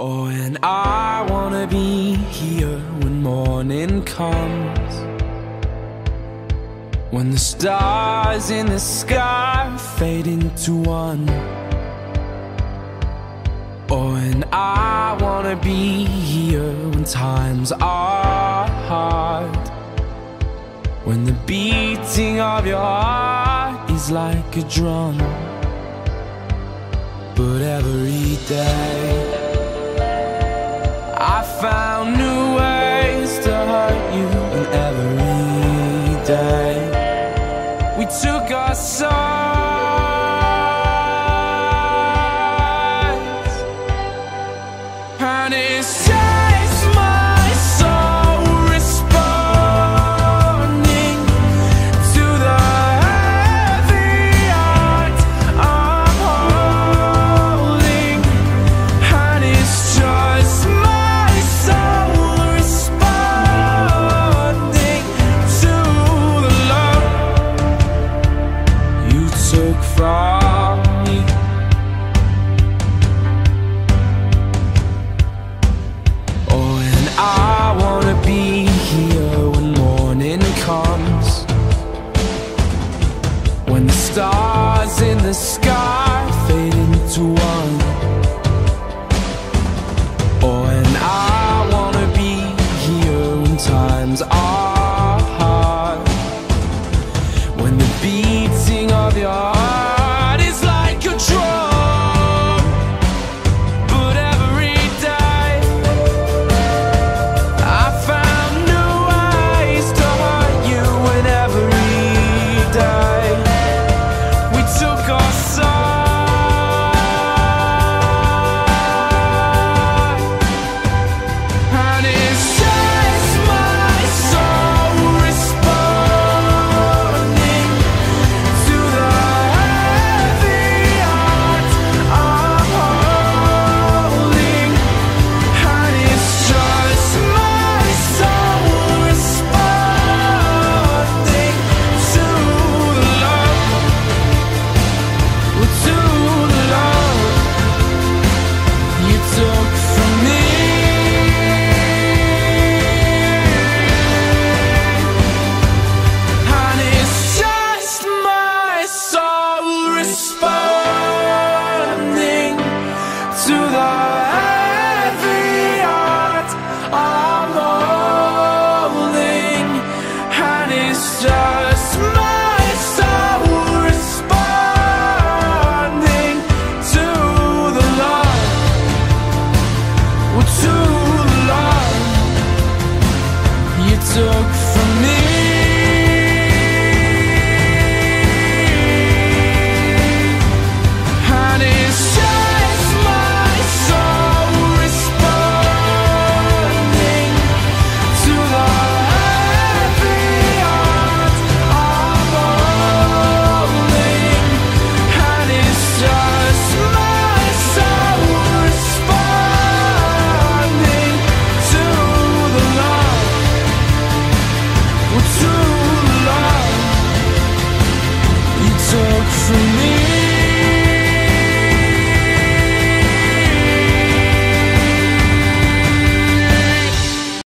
Oh, and I wanna be here when morning comes, when the stars in the sky fade into one. Oh, and I wanna be here when times are hard, when the beating of your heart is like a drum. But every day I find